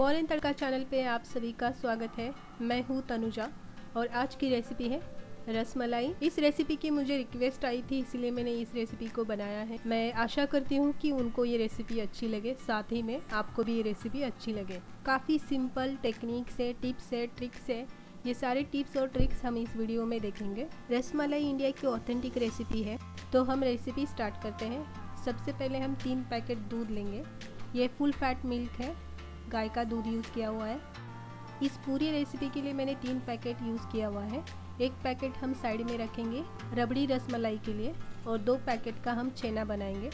Foreign तड़का channel पे आप सभी का स्वागत है। मैं हूँ तनुजा और आज की रेसिपी है रसमलाई। इस रेसिपी की मुझे रिक्वेस्ट आई थी, इसलिए मैंने इस रेसिपी को बनाया है। मैं आशा करती हूँ कि उनको ये रेसिपी अच्छी लगे, साथ ही में आपको भी ये रेसिपी अच्छी लगे। काफ़ी सिंपल टेक्निक से, टिप्स है, ट्रिक्स है, ये सारे टिप्स और ट्रिक्स हम इस वीडियो में देखेंगे। रसमलाई इंडिया की ऑथेंटिक रेसिपी है, तो हम रेसिपी स्टार्ट करते हैं। सबसे पहले हम 3 पैकेट दूध लेंगे। ये फुल फैट मिल्क है, गाय का दूध यूज़ किया हुआ है। इस पूरी रेसिपी के लिए मैंने 3 पैकेट यूज़ किया हुआ है। एक पैकेट हम साइड में रखेंगे रबड़ी रसमलाई के लिए और 2 पैकेट का हम छेना बनाएंगे।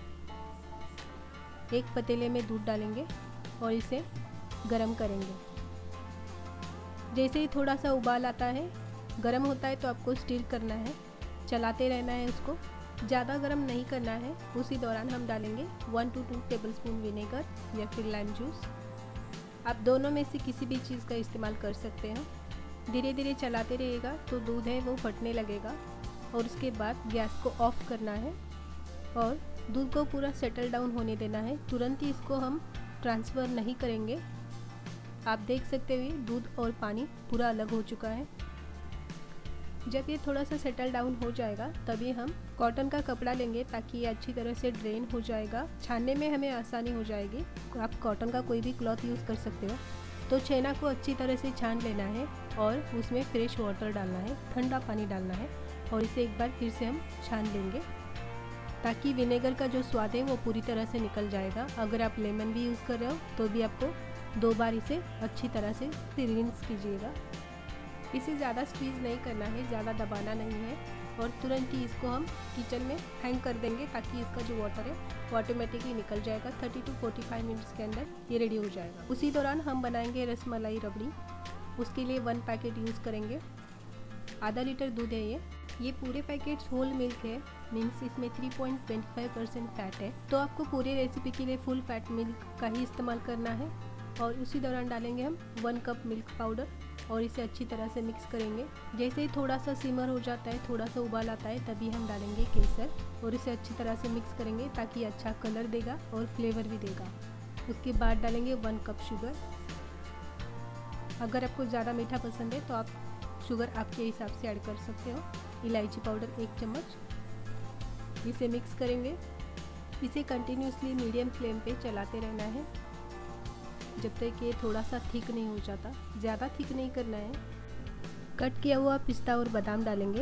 एक पतीले में दूध डालेंगे और इसे गरम करेंगे। जैसे ही थोड़ा सा उबाल आता है, गरम होता है, तो आपको स्टीर करना है, चलाते रहना है उसको। ज़्यादा गरम नहीं करना है। उसी दौरान हम डालेंगे 1 to 2 टेबलस्पून विनेगर या फिर लाइम जूस। आप दोनों में से किसी भी चीज़ का इस्तेमाल कर सकते हैं। धीरे धीरे चलाते रहिएगा तो दूध है वो फटने लगेगा और उसके बाद गैस को ऑफ करना है और दूध को पूरा सेटल डाउन होने देना है। तुरंत ही इसको हम ट्रांसफ़र नहीं करेंगे। आप देख सकते हुए दूध और पानी पूरा अलग हो चुका है। जब ये थोड़ा सा सेटल डाउन हो जाएगा तभी हम कॉटन का कपड़ा लेंगे ताकि ये अच्छी तरह से ड्रेन हो जाएगा। छानने में हमें आसानी हो जाएगी। आप कॉटन का कोई भी क्लॉथ यूज़ कर सकते हो। तो छेना को अच्छी तरह से छान लेना है और उसमें फ्रेश वाटर डालना है, ठंडा पानी डालना है और इसे एक बार फिर से हम छान लेंगे ताकि विनेगर का जो स्वाद है वो पूरी तरह से निकल जाएगा। अगर आप लेमन भी यूज़ कर रहे हो तो भी आपको 2 बार इसे अच्छी तरह से रिंस कीजिएगा। इसे ज़्यादा स्क्वीज़ नहीं करना है, ज़्यादा दबाना नहीं है और तुरंत ही इसको हम किचन में हैंग कर देंगे ताकि इसका जो वाटर है वो ऑटोमेटिकली निकल जाएगा। 30 to 45 मिनट्स के अंदर ये रेडी हो जाएगा। उसी दौरान हम बनाएंगे रसमलाई रबड़ी। उसके लिए 1 पैकेट यूज़ करेंगे। आधा लीटर दूध है ये पूरे पैकेट्स होल मिल्क है, मीन्स इसमें 3.25% फैट है। तो आपको पूरी रेसिपी के लिए फुल फैट मिल्क का ही इस्तेमाल करना है। और उसी दौरान डालेंगे हम 1 कप मिल्क पाउडर और इसे अच्छी तरह से मिक्स करेंगे। जैसे ही थोड़ा सा सिमर हो जाता है, थोड़ा सा उबाल आता है, तभी हम डालेंगे केसर और इसे अच्छी तरह से मिक्स करेंगे ताकि अच्छा कलर देगा और फ्लेवर भी देगा। उसके बाद डालेंगे 1 कप शुगर। अगर आपको ज़्यादा मीठा पसंद है तो आप शुगर आपके हिसाब से ऐड कर सकते हो। इलायची पाउडर 1 चम्मच। इसे मिक्स करेंगे। इसे कंटिन्यूसली मीडियम फ्लेम पे चलाते रहना है जब तक ये थोड़ा सा थिक नहीं हो जाता। ज़्यादा थिक नहीं करना है। कट किया हुआ पिस्ता और बादाम डालेंगे।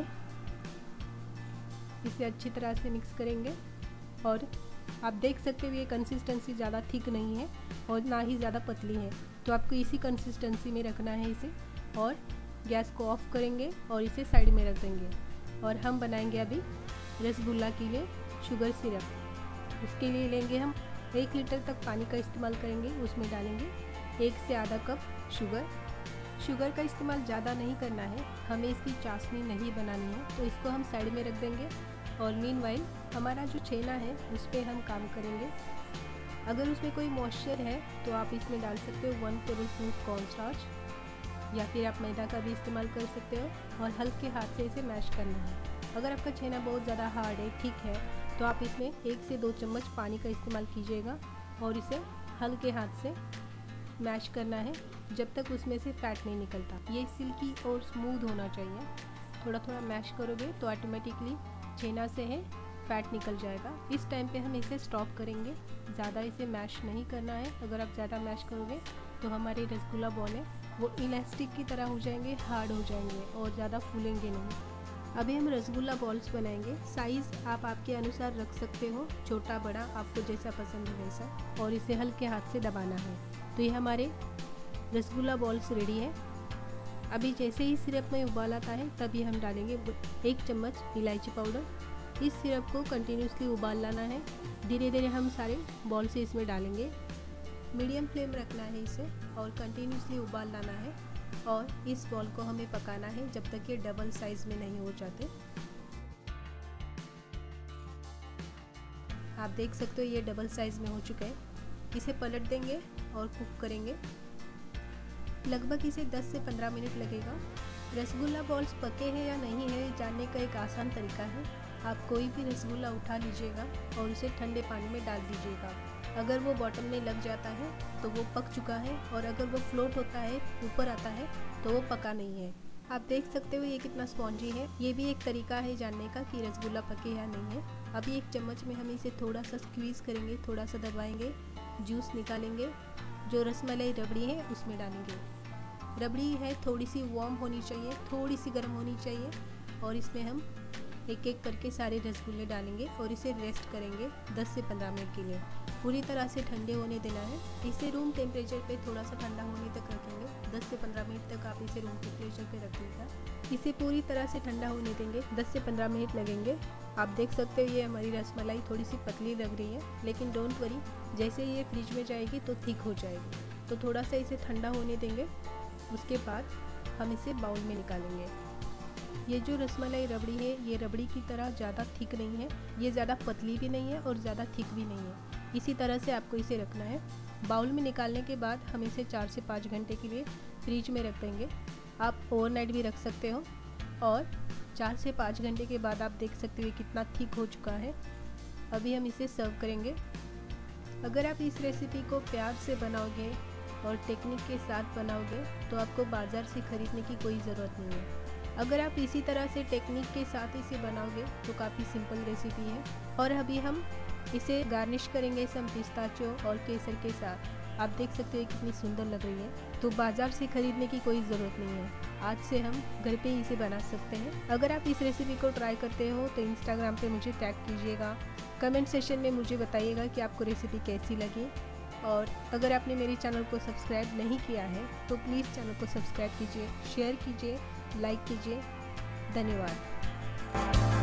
इसे अच्छी तरह से मिक्स करेंगे और आप देख सकते हो ये कंसिस्टेंसी ज़्यादा थिक नहीं है और ना ही ज़्यादा पतली है, तो आपको इसी कंसिस्टेंसी में रखना है इसे। और गैस को ऑफ करेंगे और इसे साइड में रख देंगे। और हम बनाएंगे अभी रसगुल्ला के लिए शुगर सिरप। उसके लिए लेंगे हम 1 लीटर तक पानी का इस्तेमाल करेंगे। उसमें डालेंगे 1 से आधा कप शुगर। शुगर का इस्तेमाल ज़्यादा नहीं करना है, हमें इसकी चाशनी नहीं बनानी है, तो इसको हम साइड में रख देंगे। और मीनवाइल हमारा जो छेना है उस पर हम काम करेंगे। अगर उसमें कोई मॉइस्चर है तो आप इसमें डाल सकते हो 1 टेबलस्पून कॉर्नस्टार्च या फिर आप मैदा का भी इस्तेमाल कर सकते हो और हल्के हाथ से इसे मैश करना है। अगर आपका छेना बहुत ज़्यादा हार्ड है, ठीक है, तो आप इसमें 1 से 2 चम्मच पानी का इस्तेमाल कीजिएगा और इसे हल्के हाथ से मैश करना है जब तक उसमें से फैट नहीं निकलता। ये सिल्की और स्मूथ होना चाहिए। थोड़ा थोड़ा मैश करोगे तो ऑटोमेटिकली छेना से है फैट निकल जाएगा। इस टाइम पे हम इसे स्टॉप करेंगे। ज़्यादा इसे मैश नहीं करना है। अगर आप ज़्यादा मैश करोगे तो हमारे रसगुल्ला बॉल है वो इलास्टिक की तरह हो जाएंगे, हार्ड हो जाएंगे और ज़्यादा फूलेंगे नहीं। अभी हम रसगुल्ला बॉल्स बनाएंगे। साइज़ आप आपके अनुसार रख सकते हो, छोटा बड़ा आपको जैसा पसंद है वैसा। और इसे हल्के हाथ से दबाना है। तो ये हमारे रसगुल्ला बॉल्स रेडी है। अभी जैसे ही सिरप में उबाल आता है तभी हम डालेंगे 1 चम्मच इलायची पाउडर। इस सिरप को कंटिन्यूसली उबाल लाना है। धीरे धीरे हम सारे बॉल से इसमें डालेंगे। मीडियम फ्लेम रखना है इसे और कंटिन्यूसली उबाल लाना है। और इस बॉल को हमें पकाना है जब तक ये डबल साइज़ में नहीं हो जाते। आप देख सकते हो ये डबल साइज़ में हो चुका है। इसे पलट देंगे और कुक करेंगे। लगभग इसे 10 से 15 मिनट लगेगा। रसगुल्ला बॉल्स पके हैं या नहीं है जानने का एक आसान तरीका है। आप कोई भी रसगुल्ला उठा लीजिएगा और उसे ठंडे पानी में डाल दीजिएगा। अगर वो बॉटम में लग जाता है तो वो पक चुका है, और अगर वो फ्लोट होता है, ऊपर आता है, तो वो पका नहीं है। आप देख सकते हो ये कितना स्पॉन्जी है। ये भी एक तरीका है जानने का कि रसगुल्ला पके या नहीं है। अभी एक चम्मच में हम इसे थोड़ा सा स्क्वीज़ करेंगे, थोड़ा सा दबाएंगे, जूस निकालेंगे, जो रसमलाई रबड़ी है उसमें डालेंगे। रबड़ी है थोड़ी सी वार्म होनी चाहिए, थोड़ी सी गर्म होनी चाहिए, और इसमें हम एक एक करके सारे रसगुल्ले डालेंगे और इसे रेस्ट करेंगे 10 से 15 मिनट के लिए। पूरी तरह से ठंडे होने देना है। इसे रूम टेम्परेचर पे थोड़ा सा ठंडा होने तक रखेंगे। 10 से 15 मिनट तक आप इसे रूम टेम्परेचर पे रखिएगा। इसे पूरी तरह से ठंडा होने देंगे, 10 से 15 मिनट लगेंगे। आप देख सकते हो ये हमारी रसमलाई थोड़ी सी पतली लग रही है, लेकिन डोंट वरी, जैसे ये फ्रिज में जाएगी तो थिक हो जाएगी। तो थोड़ा सा इसे ठंडा होने देंगे। उसके बाद हम इसे बाउल में निकालेंगे। ये जो रसमलाई रबड़ी है, ये रबड़ी की तरह ज़्यादा थिक नहीं है, ये ज़्यादा पतली भी नहीं है और ज़्यादा थिक भी नहीं है। इसी तरह से आपको इसे रखना है। बाउल में निकालने के बाद हम इसे 4 से 5 घंटे के लिए फ्रिज में रख देंगे। आप ओवरनाइट भी रख सकते हो, और 4 से 5 घंटे के बाद आप देख सकते हो कितना थिक हो चुका है। अभी हम इसे सर्व करेंगे। अगर आप इस रेसिपी को प्यार से बनाओगे और टेक्निक के साथ बनाओगे तो आपको बाज़ार से ख़रीदने की कोई ज़रूरत नहीं है। अगर आप इसी तरह से टेक्निक के साथ इसे बनाओगे तो काफ़ी सिंपल रेसिपी है। और अभी हम इसे गार्निश करेंगे सम पिस्ताचियो और केसर के साथ। आप देख सकते हो कितनी सुंदर लग रही है। तो बाज़ार से ख़रीदने की कोई ज़रूरत नहीं है। आज से हम घर पे ही इसे बना सकते हैं। अगर आप इस रेसिपी को ट्राई करते हो तो इंस्टाग्राम पे मुझे टैग कीजिएगा। कमेंट सेशन में मुझे बताइएगा कि आपको रेसिपी कैसी लगी। और अगर आपने मेरे चैनल को सब्सक्राइब नहीं किया है तो प्लीज़ चैनल को सब्सक्राइब कीजिए, शेयर कीजिए, लाइक कीजिए। धन्यवाद।